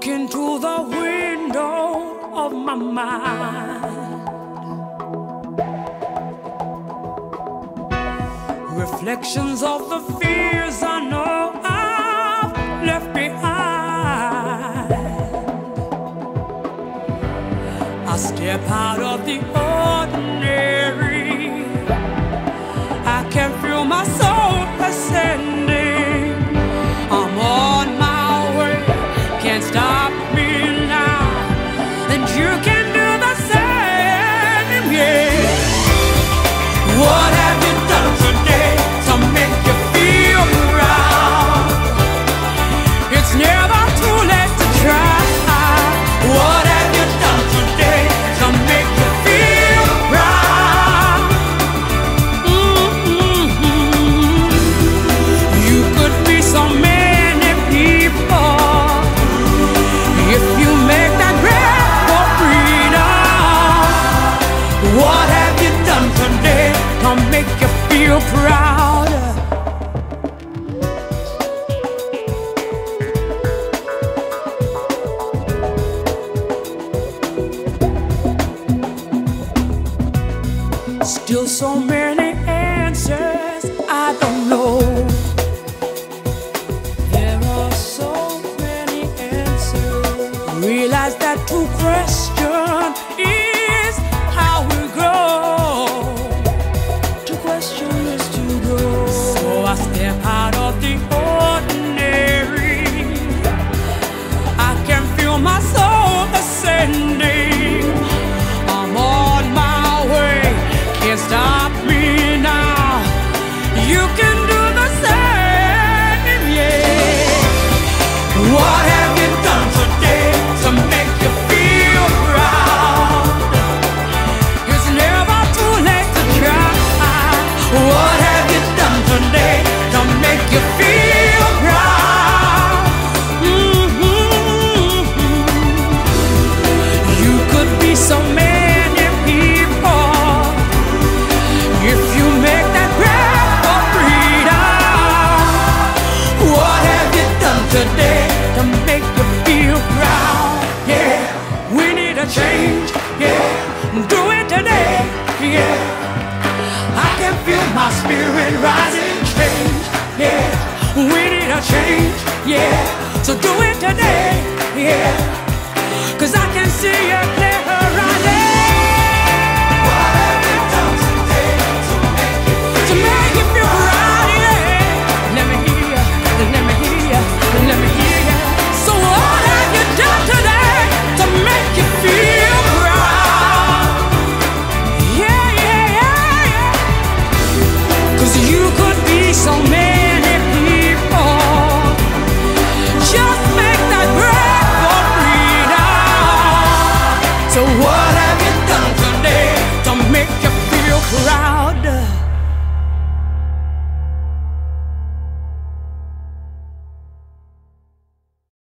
Look into the window of my mind. Reflections of the fears I know I've left behind. I step out of the ordinary. I can feel my soul ascending. I'm on my way, can't stop me now. And you can do the same, yeah. What have you done today to make you feel proud? It's never too late to try. What have you done today to make you feel proud? You could be so many people if you make that grab for freedom. What have you done today to make you feel proud? Still so many answers I don't know. There are so many answers. Realize that to question is how we grow. To question is to grow. So I step out of the ordinary. I can feel my soul ascending. I'm on my way, can't stop me now. You can do the same, yeah. What have you done today to make you feel proud? It's never too late to try. What have you done today to make you feel proud? You could be so many people if you make that grab for freedom. What have you done today to make you feel proud? Yeah, we need a change. Yeah, do it today. Yeah, I can feel my spirit rising. Change. Yeah, we need a change. Yeah, so do it today. Yeah, 'cause I can see it.